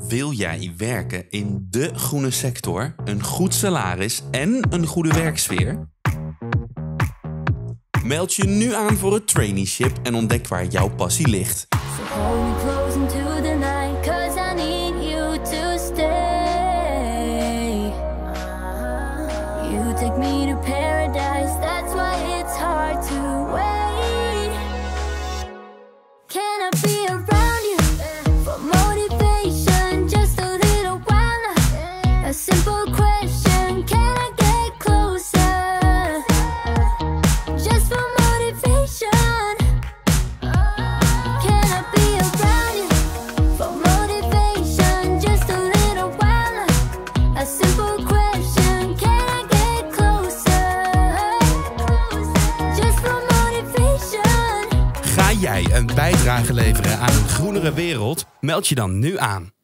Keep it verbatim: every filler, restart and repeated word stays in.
Wil jij werken in de groene sector, een goed salaris en een goede werksfeer? Meld je nu aan voor het traineeship en ontdek waar jouw passie ligt. Ga jij een bijdrage leveren aan een groenere wereld? Meld je dan nu aan.